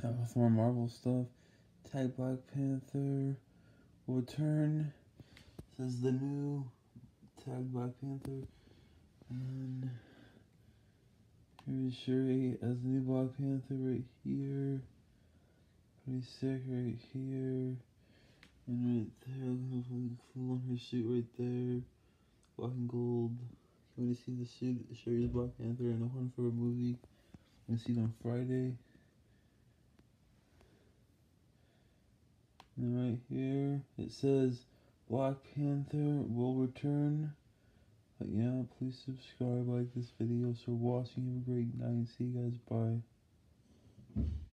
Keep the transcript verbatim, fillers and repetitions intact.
Uh, with more Marvel stuff. Tag Black Panther will return. Says the new Tag Black Panther. And here's Shuri as the new Black Panther right here. Pretty sick right here. And right there, full on her suit right there. Black and gold. You want to see the suit? Shuri's Black Panther and a one for a movie. I'm gonna see it on Friday. And right here it says Black Panther will return. But yeah, please subscribe, like this video. So watching, have a great night. See you guys. Bye.